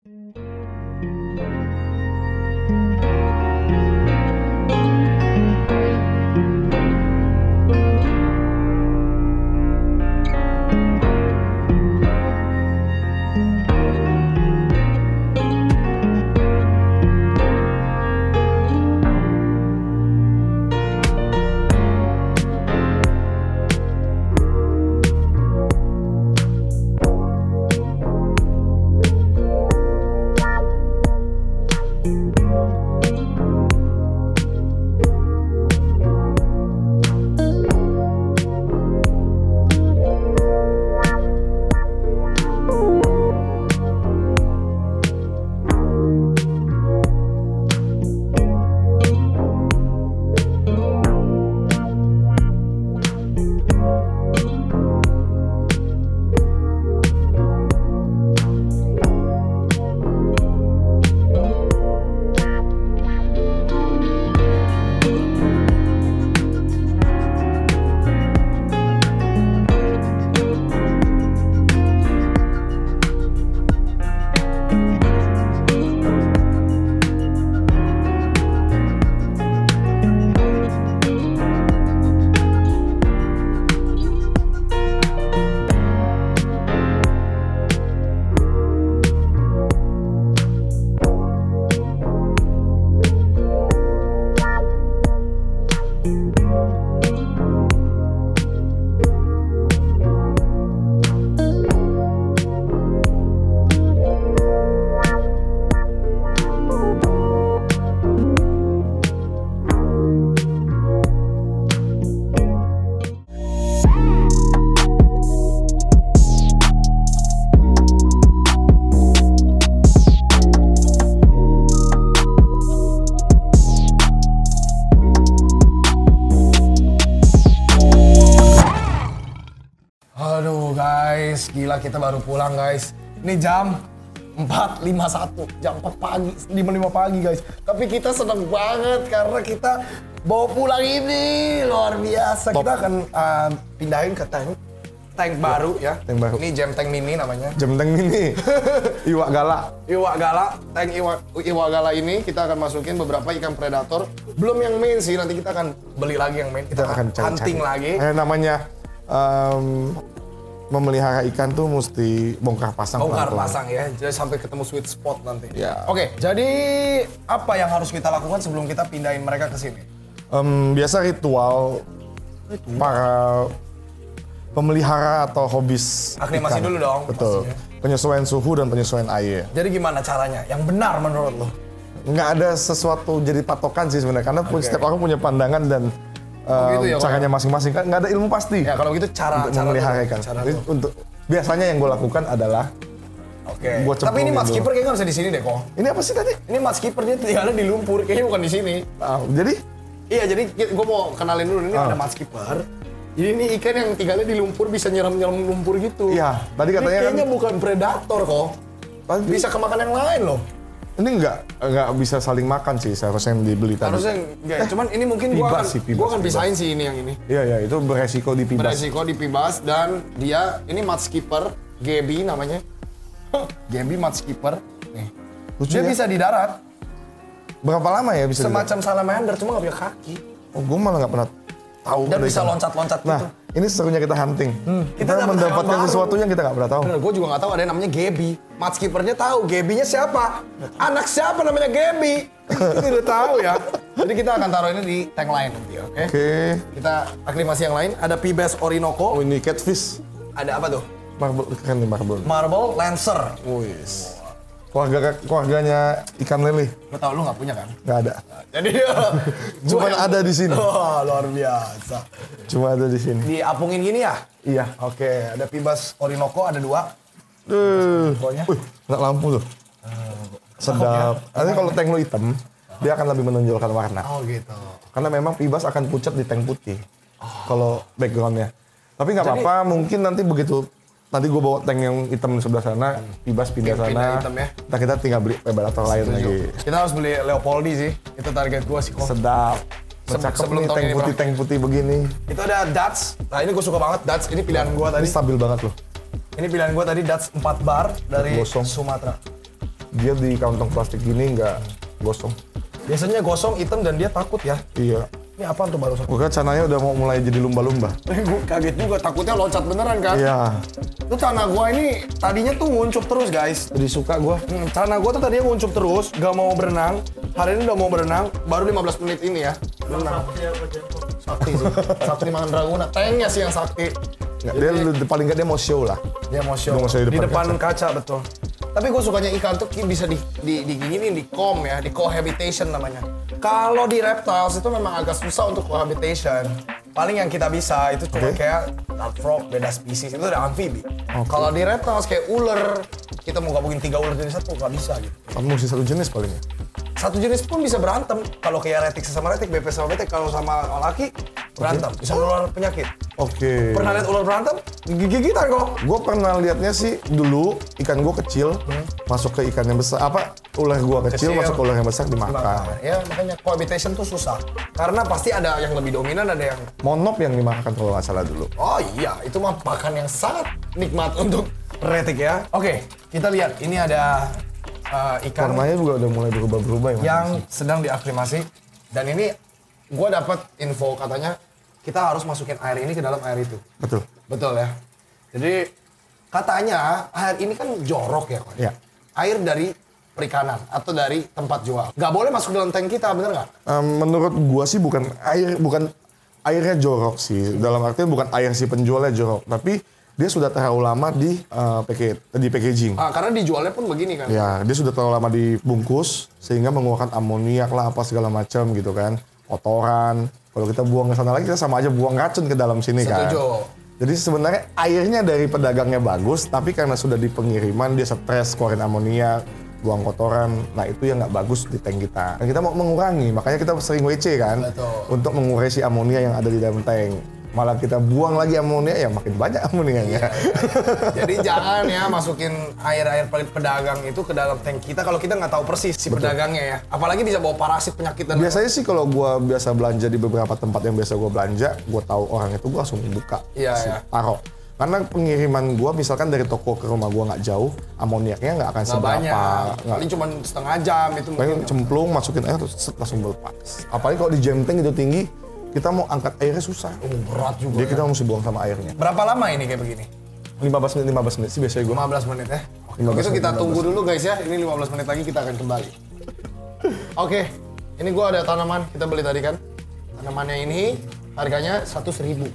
Gila, kita baru pulang guys. Ini jam 4.51, jam 4 pagi, 5 pagi guys. Tapi kita seneng banget karena kita bawa pulang ini luar biasa. Kita akan pindahin ke tank baru ya. Tank baru. Ini Jam Tank Mini namanya. Jam Tank Mini. Iwak Gala. Iwak Gala. Tank Iwak Gala ini kita akan masukin beberapa ikan predator. Belum yang main sih, nanti kita akan beli lagi yang main. Kita akan hunting lagi. Namanya memelihara ikan tuh mesti bongkar pasang. Bongkar pasang ya, jadi sampai ketemu sweet spot nanti. Ya. Oke, jadi apa yang harus kita lakukan sebelum kita pindahin mereka ke sini? Biasa ritual para pemelihara atau hobis aklimasi ikan. Dulu dong. Betul. Pastinya. Penyesuaian suhu dan penyesuaian air. Jadi gimana caranya? Yang benar menurut lo? Nggak ada sesuatu jadi patokan sih sebenarnya, karena setiap orang punya pandangan dan gitu ya, caranya masing-masing, kan nggak ada ilmu pasti. Ya kalau gitu cara memelihara ikan. Untuk biasanya yang gue lakukan adalah Tapi ini matchkeeper kayaknya nggak bisa di sini deh kok. Ini apa sih tadi? Ini matchkeeper, dia tinggalnya di lumpur, kayaknya bukan di sini. Jadi? Iya, jadi gue mau kenalin dulu, ini ada matchkeeper. Jadi ini ikan yang tinggalnya di lumpur bisa nyeram-nyeram lumpur gitu. Iya, tadi katanya ini kayaknya bukan predator kok. Bisa kemakan yang lain loh. Ini nggak bisa saling makan sih, seharusnya yang dibeli tadi. Harusnya enggak, cuman ini mungkin gua akan pisahin sih ini yang ini. Iya, itu beresiko dipibas. Beresiko dipibas dan dia ini matchkeeper, Gaby namanya. Gaby matchkeeper. Nih. Lucu dia ya? Bisa di darat. Berapa lama ya bisa? Semacam salamander, cuma nggak punya kaki. Oh, gue malah nggak pernah tahu. Dan bisa loncat-loncat gitu. Nah, ini serunya kita hunting. Kita mendapatkan sesuatu yang kita nggak pernah tahu. Bener, gue juga nggak tahu ada yang namanya Gaby. Matchkeepernya tahu, Gaby-nya siapa? Anak siapa namanya Gaby? Ini udah tahu ya. Jadi kita akan taruh ini di tank lain nanti, oke? Oke. Kita aklimasi yang lain. Ada P-Bass Orinoco. Oh, ini catfish. Ada apa tuh? Marble, kan nih marble. Marble Lancer. Wis. Keluarganya ikan lele. Lo tau lu nggak punya kan? Nggak ada. Jadi cuma ada di sini. Oh, luar biasa. Cuma ada di sini. Diapungin gini ya? Iya. Oke, ada P-Bass Orinoco, ada 2. Nggak lampu tuh. Sedap. Nanti kalau tank lu hitam, dia akan lebih menonjolkan warna. Oh gitu. Karena memang P-Bass akan pucat di tank putih. Kalau backgroundnya. Tapi nggak apa-apa, mungkin nanti begitu. Nanti gue bawa tank yang hitam di sebelah sana, P-Bass pindah sana. Hitam ya. Nah, kita tinggal beli predator lain lagi. Kita harus beli Leopoldi sih. Itu target gue sih kok. Sedap. Cakep nih tank putih begini. Itu ada Dutch. Nah ini gue suka banget Dutch. Ini pilihan gue tadi. Ini stabil banget loh. Ini pilihan gue tadi Dutch 4 bar dari Sumatera. dia di kantong plastik gini nggak gosong. Biasanya gosong, hitam, dan dia takut ya. Iya. Ini apaan tuh barusan? Gue kan cananya udah mau mulai jadi lumba-lumba. Gue kaget juga, takutnya loncat beneran kan? Iya. Itu cana gue ini tadinya tuh nguncup terus guys. Jadi suka gue. Cana gue tuh tadinya nguncup terus, gak mau berenang. Hari ini udah mau berenang, baru 15 menit ini ya. Berenang. Sakti sih, Sakti Mandraguna. Tanknya sih yang sakti. Nggak, dia paling nggak dia mau show lah. Dia mau show. Dia mau show di depan kaca, betul. Tapi gue sukanya ikan tuh bisa diginiin, di cohabitation namanya. Kalau di reptiles itu memang agak susah untuk cohabitation. Paling yang kita bisa itu cuma kayak frog, beda spesies, itu ada amfibi. Kalau di reptiles kayak ular, kita mau gabungin 3 ular jenis satu, nggak bisa gitu. Kamu mesti satu jenis paling ya? Satu jenis pun bisa berantem. Kalau kayak retik sama retik, BP sama BP, kalau sama laki berantem, bisa menular penyakit. Oke. Pernah lihat ular berantem? Gigi-gigitan kok. Gue pernah liatnya sih dulu ikan gue kecil masuk ke ikan yang besar. Apa ular gue kecil masuk ke ular yang besar dimakan. Ya makanya cohabitation tuh susah. Karena pasti ada yang lebih dominan, ada yang monop yang dimakan kalau nggak salah dulu. Oh iya, itu mah pakan yang sangat nikmat untuk retik ya. Oke, kita lihat ini ada ikan Warnanya juga udah mulai berubah-berubah ya. yang sedang diaklimasi. Dan ini gue dapat info katanya kita harus masukin air ini ke dalam air itu. Betul. Betul ya. Jadi katanya air ini kan jorok ya, Kon? Iya. Air dari perikanan atau dari tempat jual. Nggak boleh masuk dalam tank kita, bener nggak? Menurut gua sih bukan airnya jorok sih. Dalam artian bukan air si penjualnya jorok, tapi dia sudah terlalu lama di packaging. Karena dijualnya pun begini kan? Ya, dia sudah terlalu lama dibungkus sehingga mengeluarkan amoniak lah apa segala macam gitu kan, kotoran. Kalau kita buang ke sana lagi kita sama aja buang racun ke dalam sini kan. Setuju. Jadi sebenarnya airnya dari pedagangnya bagus, tapi karena sudah di pengiriman dia stres, keluarin amoniak, buang kotoran. Nah itu yang nggak bagus di tank kita. Dan kita mau mengurangi, makanya kita sering WC kan, untuk mengurai si amonia yang ada di dalam tank. Malah kita buang lagi amonia, ya makin banyak amonianya. Jadi jangan ya masukin air-air pedagang itu ke dalam tank kita kalau kita nggak tahu persis si pedagangnya ya. Apalagi bisa bawa parasit, penyakit dan biasanya sih kalau gua biasa belanja di beberapa tempat yang biasa gua belanja, gua tahu orang itu gua langsung buka, taruh. Karena pengiriman gua misalkan dari toko ke rumah gua nggak jauh, amoniaknya nggak akan seberapa. Paling cuma setengah jam itu. Paling cemplung, masukin air terus langsung berlepas. Apalagi kalau di jam tank itu tinggi, kita mau angkat airnya susah. Berat juga. Jadi kita mesti buang sama airnya. Berapa lama ini kayak begini? 15 menit sih biasanya gue. 15 menit ya. Oke, itu kita tunggu dulu guys ya. Ini 15 menit lagi kita akan kembali. Oke, ini gue ada tanaman kita beli tadi kan. Tanamannya ini harganya 100.000.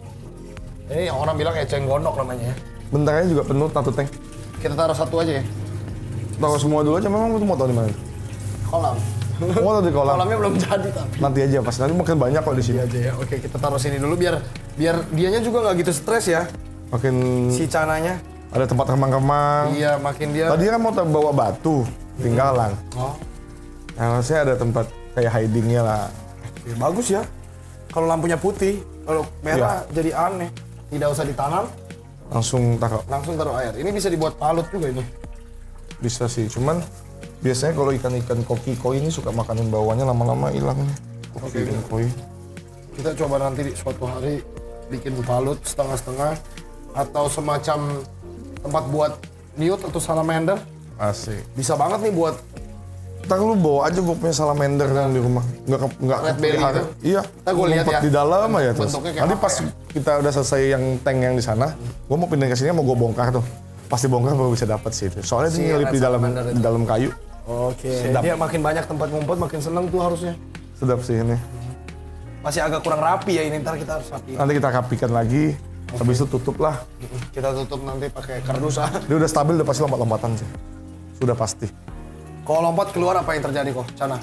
Ini yang orang bilang eceng gondok namanya ya. Bentarnya juga penuh satu tank. Kita taruh satu aja ya. Taruh semua dulu aja, memang lu mau taruh di mana? Kolam. Mau taruh di kolam? Kolamnya belum jadi tapi. Nanti aja, pas nanti makin banyak kok di sini. Aja ya. Oke, kita taruh sini dulu biar dianya juga nggak gitu stres ya. Makin si cananya. Ada tempat remang-remang. Iya, makin dia. Tadi kan mau bawa batu, tinggalan. Oh. Nah, harusnya ada tempat kayak hidingnya lah. Bagus ya. Kalau lampunya putih, kalau merah jadi aneh. Tidak usah ditanam. Langsung taruh air. Ini bisa dibuat palut juga ini. Bisa sih, cuman biasanya kalau ikan-ikan koki koi ini suka makanin bawahnya lama-lama hilang nih. Koi. Kita coba nanti suatu hari bikin palut setengah-setengah atau semacam tempat buat newt atau salamander. Asik. Bisa banget nih buat. Ntar lu bawa aja gue punya salamander yang di rumah. Nggak red belly itu. Iya. Ntar gue lihat ya. Di dalam aja terus. Nanti pas ya? kita udah selesai yang tank yang di sana, gue mau pindah ke sini mau gue bongkar tuh. Pasti bongkar baru bisa dapat sih itu. Soalnya dia nyelip di dalam kayu. Oke. Dia makin banyak tempat ngumpet makin seneng tuh harusnya. Sedap sih ini. Masih agak kurang rapi ya ini, ntar kita harus rapi. Nanti kita rapikan lagi. Habis itu tutup lah. Kita tutup nanti pakai kardus. Dia udah stabil, udah pasti lompat-lompatan sih. Sudah pasti. Kalau lompat keluar apa yang terjadi kok, Cana?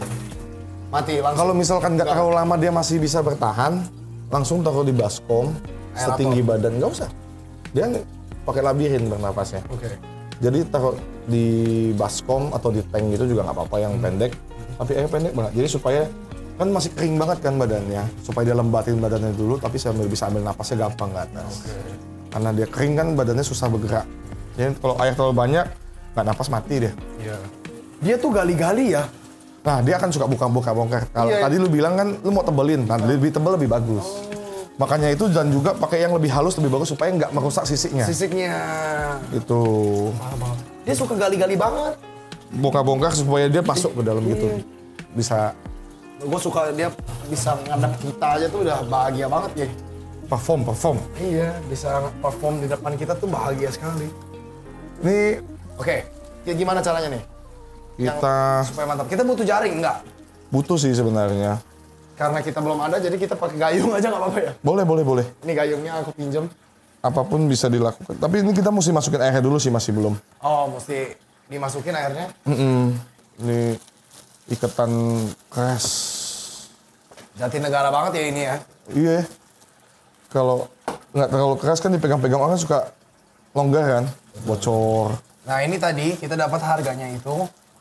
Mati langsung. Kalau misalkan nggak terlalu lama dia masih bisa bertahan, langsung taruh di baskom setinggi badan, nggak usah. Dia pakai labirin bernapasnya. Oke. Jadi taruh di baskom atau di tank gitu juga nggak apa-apa yang pendek, tapi air pendek banget. Jadi supaya kan masih kering banget kan badannya, supaya dia lembatin badannya dulu, tapi sambil bisa ambil napasnya gampang ke atas. Karena dia kering kan badannya susah bergerak. Jadi kalau air terlalu banyak, nggak napas mati dia. Iya. Dia tuh gali-gali ya. Nah dia akan suka bongkar-bongkar. Kalau tadi lu bilang kan lu mau tebelin, nah lebih tebel lebih bagus. Makanya itu dan juga pakai yang lebih halus lebih bagus supaya nggak merusak sisiknya. Sisiknya. Itu. Dia suka gali-gali banget. bongkar-bongkar supaya dia masuk ke dalam gitu. Bisa Gue suka dia bisa ngadep kita aja tuh udah bahagia banget ya. perform. Iya, bisa perform di depan kita tuh bahagia sekali. Ini Oke, ya gimana caranya nih? kita Supaya mantap. Kita butuh jaring nggak? butuh sih sebenarnya. Karena kita belum ada, jadi kita pakai gayung aja nggak apa-apa ya? Boleh. Ini gayungnya aku pinjam. Apapun bisa dilakukan. Tapi ini kita mesti masukin airnya dulu sih, masih belum. Oh, mesti dimasukin airnya. Ini ikatan keras. Jatinegara banget ya ini ya. Iya. Kalau nggak terlalu keras kan dipegang-pegang orang suka longgar kan, bocor. Nah ini tadi kita dapat harganya itu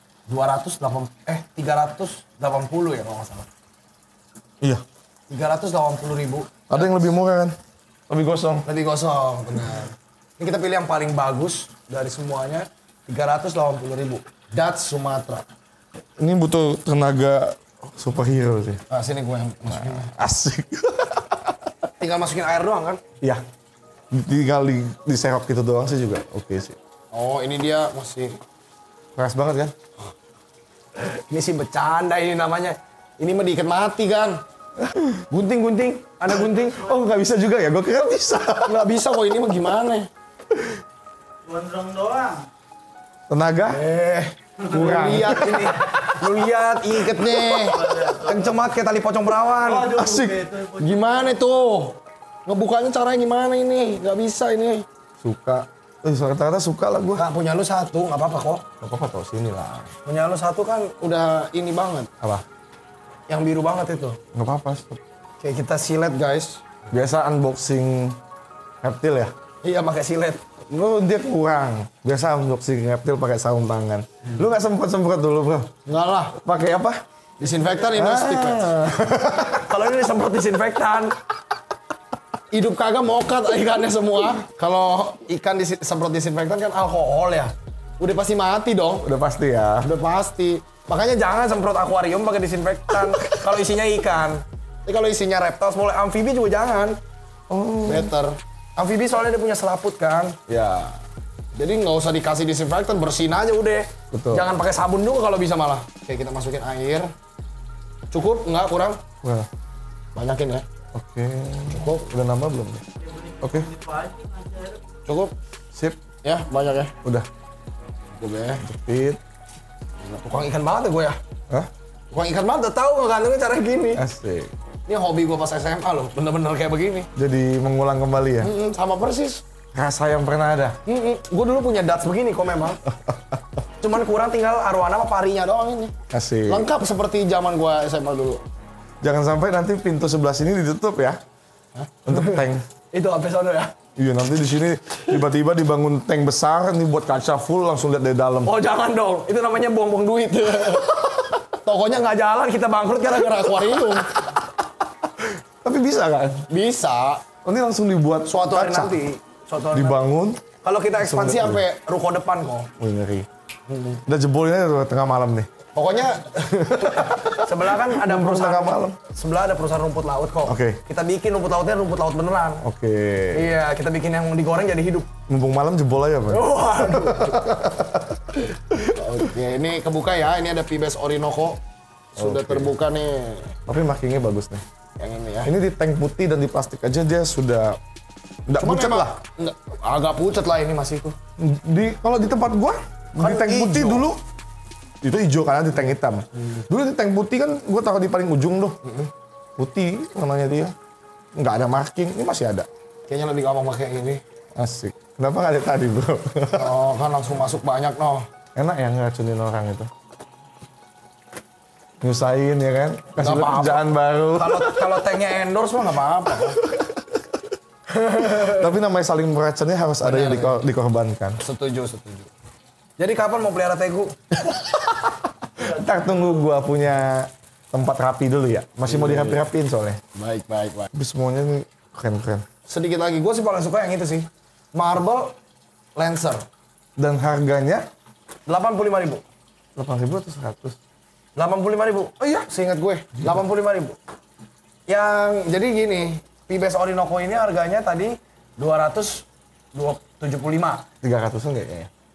380 ya kalau nggak salah. Iya. 380.000. Ada yang lebih murah kan? Lebih gosong. Lebih gosong, benar. Ini kita pilih yang paling bagus dari semuanya. 380.000. Dutch Sumatra. Ini butuh tenaga superhero sih. Nah, sini gue yang masukin. Asik. Tinggal masukin air doang kan? Iya. Tinggal diserok gitu doang sih juga oke sih. Oh, ini dia masih... Keras banget kan? Ini sih bercanda ini namanya. Ini mah diikat mati kan? Gunting. Ada gunting? Oh nggak bisa juga ya? Gue kira bisa. Nggak bisa kok, ini mah gimana? Gondrong doang. Tenaga? Kurang. Lu lihat ikatnya. Kenceng banget kayak tali pocong perawan. Aduh, Asik. gitu. Gimana tuh? Ngebukanya caranya gimana ini? Nggak bisa ini. Suka. Rata-rata suka lah gue. Kak, punya lu satu, nggak apa-apa kok. Gak apa-apa tau sini lah. Punya lu satu kan udah ini banget. Apa? Yang biru banget itu. Gak apa-apa. Kayak kita silet guys. Biasa unboxing reptil ya? Iya pakai silet. Lu dia kurang. Biasa unboxing reptil pakai sarung tangan. Lu nggak semprot dulu bro? Enggak lah. Pakai apa? Disinfektan ini stick. Kalau ini disemprot disinfektan. Hidup kagak mokat ikannya semua. Kalau ikan disemprot disinfektan kan alkohol ya. Udah pasti mati dong. Udah pasti ya. Udah pasti. Makanya jangan semprot akuarium pakai disinfektan kalau isinya ikan. Tapi kalau isinya reptil, boleh amfibi juga jangan. Oh. Better. Amfibi soalnya dia punya selaput kan. Ya. Jadi nggak usah dikasih disinfektan, bersihin aja udah. Betul. Jangan pakai sabun juga kalau bisa malah. Oke, kita masukin air. Cukup? Nggak kurang? Wah. Banyakin ya. Oke. Cukup. Udah nambah belum? Oke. Cukup? Sip. Ya, banyak ya. Udah. Cukup ya. Jepit. Tukang ikan banget ya gue ya. Hah? Tukang ikan banget, udah tahu ngegantungnya cara gini. Asik. Ini hobi gue pas SMA loh, bener-bener kayak begini. Jadi mengulang kembali ya? Sama persis. Rasa yang pernah ada? Gue dulu punya Dutch begini kok memang. Cuman kurang tinggal arwana sama parinya doang ini. Asik. Lengkap seperti zaman gue SMA dulu. Jangan sampai nanti pintu sebelah sini ditutup ya. Untuk tank. Itu episode ya. Iya nanti di sini tiba-tiba dibangun tank besar nih buat kaca full langsung lihat dari dalam. Oh jangan dong, itu namanya buang-buang duit. Tokonya nggak jalan, kita bangkrut gara-gara akuarium. Tapi bisa kan? Bisa. Nanti langsung dibuat Suatu hari kaca. nanti. Suatu hari nanti. Dibangun. Kalau kita ekspansi Langsung sampai ruko depan kok. Wih ngeri. Udah jebolnya tuh tengah malam nih. Pokoknya sebelah kan ada perusahaan tengah malam. Sebelah ada perusahaan rumput laut kok. Oke. Kita bikin rumput lautnya rumput laut beneran. Oke. Iya, kita bikin yang digoreng jadi hidup. Mumpung malam jebol aja Pak. Waduh. Oke, ini kebuka ya. Ini ada Pibes Orinoco. Sudah terbuka nih. Tapi markingnya bagus nih. Yang ini ya. Ini di tank putih dan di plastik aja dia sudah nggak Cuman pucat memang- lah. Nggak, agak pucat lah ini masih tuh. Kalau di tempat gua Kan di tank putih hijau. dulu itu hijau karena di tank hitam. Dulu di tank putih kan gua taruh di paling ujung tuh. Putih warnanya dia. Nggak ada marking, ini masih ada. Kayaknya lebih gampang pakai ini. Asik. Kenapa nggak ada tadi bro? Oh, kan langsung masuk banyak noh. Enak ya ngeracunin orang itu. Nyusahin ya kan? Kasih Nggak lu apa-apa. kerjaan baru. Kalau tanknya endorse mah nggak apa-apa. Tapi namanya saling meracunnya harus ada yang dikorbankan. Setuju. Jadi kapan mau pelihara tegu? Ntar tunggu gua punya tempat rapi dulu ya. Masih mau dirapi-rapiin soalnya. Baik. Tapi semuanya nih keren-keren. Sedikit lagi, gue sih paling suka yang itu sih. Marble Lancer. Dan harganya 85.000. 8.000 atau 100? 85.000. Oh iya, seingat gue. 85.000. Yang jadi gini, Pibes Orinoco ini harganya tadi 275. 300-an nggak ya?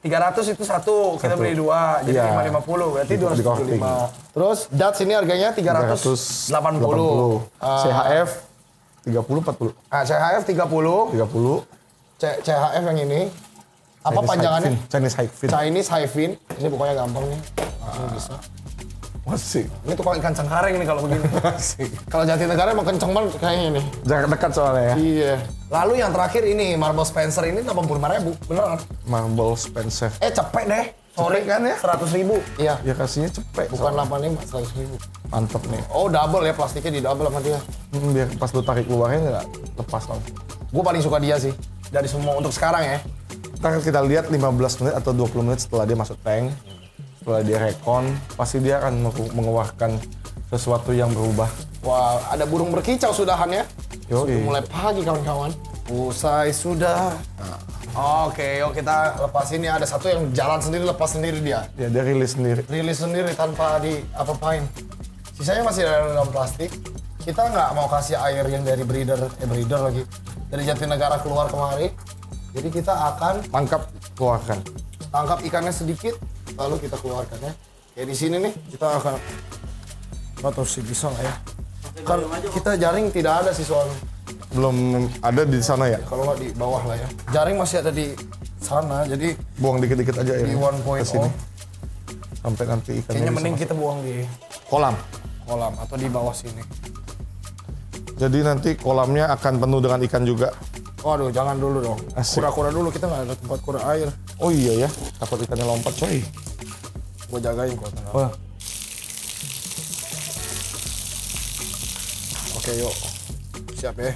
300 itu satu, kita beli dua, jadi Iya. 550, berarti Di korting. 275. Terus Dutch ini harganya 380. CHF 30 40. Nah, CHF 30, 30. CHF yang ini. Apa panjangannya? Chinese High Fin. Chinese Hyphin. Ini pokoknya gampang nih. Langsung bisa. Masih. Ini tukang ikan cengkareng nih kalau begini. Masih. Kalau Jatinegara emang kenceng banget kayaknya nih. Jarak dekat soalnya ya. Iya. Lalu yang terakhir ini Marble Spencer ini 85.000, beneran. Marble Spencer. Cepet deh. Sorry Cepet kan ya? 100.000. Iya. Ya kasihnya cepet. Bukan 85, 100.000. Mantep nih. Oh double ya, plastiknya di double sama dia. Biar pas lu tarik keluarnya nggak lepas langsung. Gue paling suka dia sih. Dari semua untuk sekarang ya. Ntar kita lihat 15 menit atau 20 menit setelah dia masuk tank. Setelah dia recon, pasti dia akan mengeluarkan sesuatu yang berubah. Wah, ada burung berkicau sudahan ya. Yoi. Sudah mulai pagi kawan-kawan. Usai sudah. Oke, yuk kita lepas ini. Ada satu yang jalan sendiri, lepas sendiri dia. Ya dia rilis sendiri. Rilis sendiri tanpa di apa-apain. Sisanya masih dalam plastik. Kita nggak mau kasih air yang dari breeder lagi. Dari Jatinegara keluar kemari. Jadi kita akan Tangkap, keluarkan. tangkap ikannya sedikit, lalu kita keluarkan ya. Kayak di sini nih, kita akan atau sih bisa nggak ya? Kan kita jaring tidak ada sih soalnya. Belum ada di sana ya? Kalau nggak di bawah lah ya. Jaring masih ada di sana, jadi Buang dikit-dikit aja ya. di 1.0. Ke sini. Sampai nanti ikannya Kayaknya bisa mending masuk. kita buang di Kolam. kolam atau di bawah sini. Jadi nanti kolamnya akan penuh dengan ikan juga. Waduh, jangan dulu dong. Asik. Kura-kura dulu, kita nggak ada tempat kura air. Oh iya ya, takut ikannya lompat coy. Gue jagain kok. Wah. Oke, yuk. Siap ya.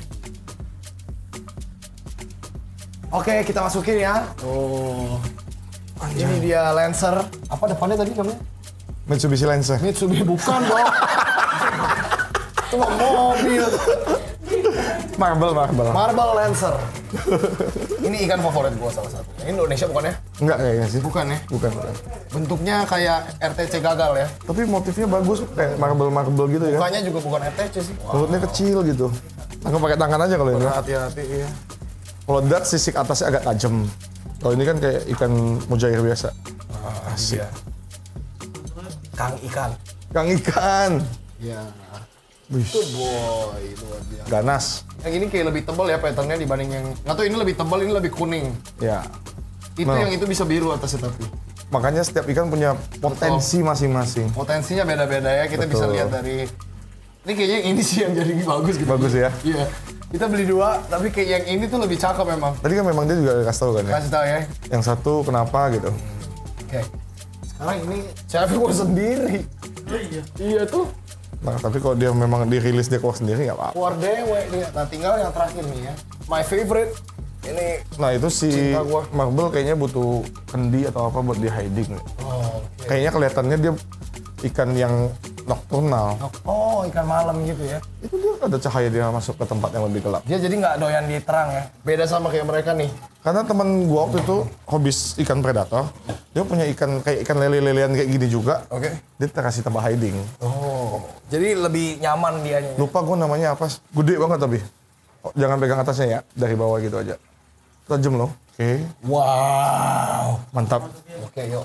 Oke, kita masukin ya. Oh. Ini dia Lancer. Apa depannya tadi namanya? Mitsubishi Lancer. Mitsubishi bukan dong. Itu mah mobil. Marble. Marble Lancer. Ini ikan favorit gua salah satu. Ini Indonesia bukan ya? Enggak kayaknya sih. Bukan ya? Bukan. Bentuknya kayak RTC gagal ya. Tapi motifnya bagus, kayak marble gitu ya. Mukanya juga bukan RTC sih. Mulutnya kecil gitu. Aku pakai tangan aja kalau ini. Hati-hati ya. Kalau dat sisik atasnya agak tajam. Kalau ini kan kayak ikan mujair biasa. Asik. Kang ikan. Kang ikan. Ya. Wih, Itu boy, luar biasa. ganas. Yang ini kayak lebih tebal ya patternnya dibanding yang... Nggak tahu ini lebih tebal, ini lebih kuning. Ya. Itu Nah. yang itu bisa biru atasnya tapi. Makanya setiap ikan punya potensi masing-masing. Potensinya beda-beda ya, kita bisa Betul. lihat dari... Ini kayaknya yang ini sih yang jadi bagus gitu. Bagus ya. Iya. Kita beli dua, tapi kayak yang ini tuh lebih cakep memang. Tadi kan memang dia juga kasih tahu kan ya. Kasih tahu ya. Yang satu kenapa gitu. Oke. Sekarang ini chef gue sendiri. Iya tuh. Nah, tapi kalau dia memang dirilis dia keluar sendiri nggak apa-apa. Keluar dewe dia. Nah tinggal yang terakhir nih ya. My favorite. Ini. Nah itu si Cinta gua. Marble kayaknya butuh kendi atau apa buat di hiding. Oh, oke. Kayaknya kelihatannya dia ikan yang nocturnal. Oh, ikan malam gitu ya. Itu dia ada cahaya dia masuk ke tempat yang lebih gelap. Dia jadi nggak doyan di terang ya. Beda sama kayak mereka nih. Karena teman gua waktu itu hobis ikan predator, dia punya ikan kayak ikan lele-lelean kayak gini juga. Oke. Dia kasih tambah hiding. Oh. Jadi lebih nyaman dianya. Lupa gua namanya apa. Gede banget tapi. Oh, jangan pegang atasnya ya, dari bawah gitu aja. Tajam loh. Oke, Wow. mantap. Oke, yuk.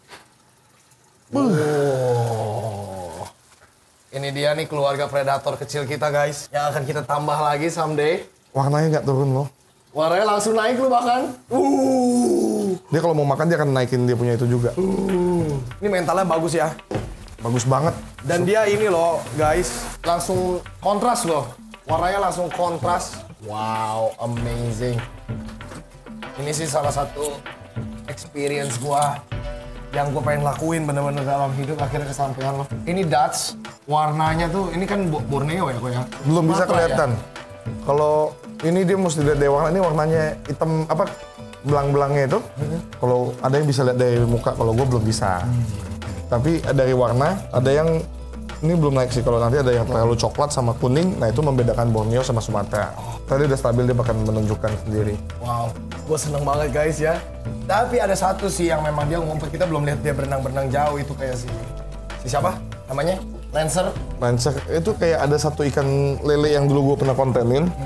Oh. Ini dia nih keluarga predator kecil kita guys. Yang akan kita tambah lagi someday. Warnanya nggak turun loh. Warnanya langsung naik lu bahkan. Dia kalau mau makan dia akan naikin dia punya itu juga. Ini mentalnya bagus ya. Bagus banget. Dan dia ini loh guys, langsung kontras loh. Warnanya langsung kontras. Wow, amazing. Ini sih salah satu experience gua yang gue pengen lakuin bener-bener dalam hidup akhirnya kesampaian loh. Ini Dutch, warnanya tuh, ini kan Borneo ya kok ya? Belum bisa Matra kelihatan. ya? Kalau ini dia mesti lihat dari warna, ini warnanya hitam apa belang-belangnya itu. Kalau ada yang bisa lihat dari muka, kalau gue belum bisa. Tapi dari warna, ada yang ini belum naik sih. Kalau nanti ada yang terlalu coklat sama kuning, nah itu membedakan Borneo sama Sumatera. Tadi udah stabil, dia bakal menunjukkan sendiri. Wow, gue seneng banget guys ya. Tapi ada satu sih yang memang dia ngumpet, kita belum lihat dia berenang-berenang jauh itu kayak si siapa namanya? Lancer. Lancer itu kayak ada satu ikan lele yang dulu gue pernah kontenin.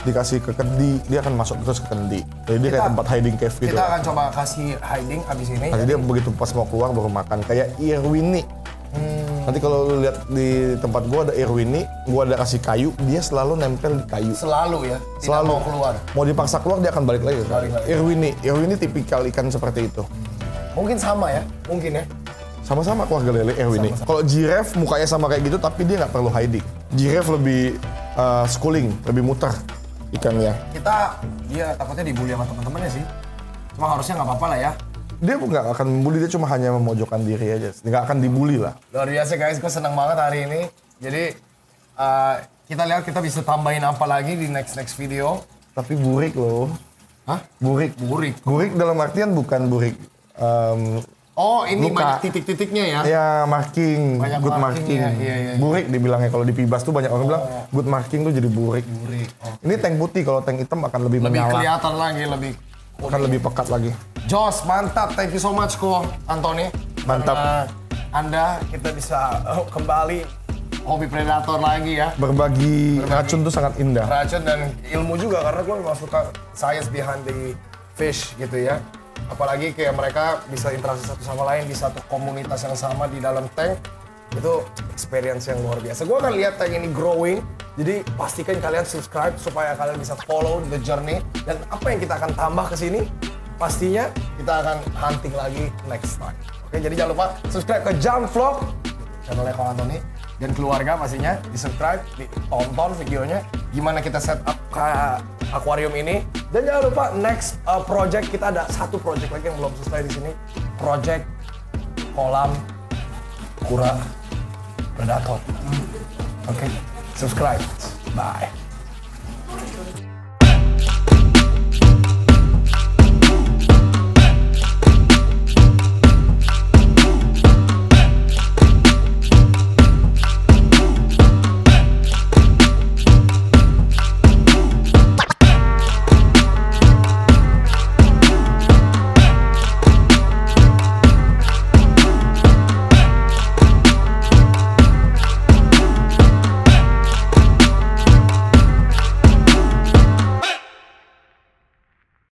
dikasih ke kendi, dia akan masuk terus ke kendi. Jadi dia kayak tempat hiding cave gitu. Kita akan coba kasih hiding abis ini. Nanti dia begitu pas mau keluar baru makan. Kayak Irwini. Nanti kalau lu lihat di tempat gua ada Irwini, gua ada kasih kayu, dia selalu nempel di kayu. Selalu ya, tidak Selalu mau keluar. Mau dipaksa keluar dia akan balik lagi. Balik lagi. Irwini tipikal ikan seperti itu. Mungkin sama ya, mungkin ya. Sama-sama keluarga lele Irwini. Kalau giraffe mukanya sama kayak gitu tapi dia nggak perlu hiding. Giraffe lebih schooling, lebih muter ikannya. Dia takutnya dibully sama teman-temannya sih. Cuma harusnya nggak apa-apa lah ya. Dia nggak akan membuli, dia cuma hanya memojokkan diri aja. Nggak akan dibully lah. Luar biasa guys, gue senang banget hari ini. Jadi kita lihat kita bisa tambahin apa lagi di next video. Tapi burik loh. Hah? Burik. Burik dalam artian bukan burik. Oh ini Luka. banyak titik-titiknya ya? Ya marking, Banyak good marking, marking. iya. Burik dibilangnya kalau di Pibas tuh banyak orang bilang good marking tuh jadi burik. Ini tank putih, kalau tank hitam akan lebih Lebih menyala. kelihatan lagi, lebih Akan lebih pekat lagi. Jos, mantap. Thank you so much ko, Anthony. Mantap. Karena Anda kita bisa kembali hobi predator lagi ya. Berbagi racun tuh sangat indah. Racun dan ilmu juga karena gue memang suka science behind the fish gitu ya. Apalagi kayak mereka bisa interaksi satu sama lain di satu komunitas yang sama di dalam tank. Itu experience yang luar biasa. Gue akan lihat tank ini growing. Jadi pastikan kalian subscribe supaya kalian bisa follow the journey. Dan apa yang kita akan tambah ke sini, pastinya kita akan hunting lagi next time. Oke, jadi jangan lupa subscribe ke Jam Vlog, channelnya Ko Anthony. Dan keluarga pastinya di subscribe, ditonton videonya gimana kita set up akuarium ini. Dan jangan lupa next project, kita ada satu project lagi yang belum selesai di sini. Project kolam kura predator. Oke, subscribe. Bye.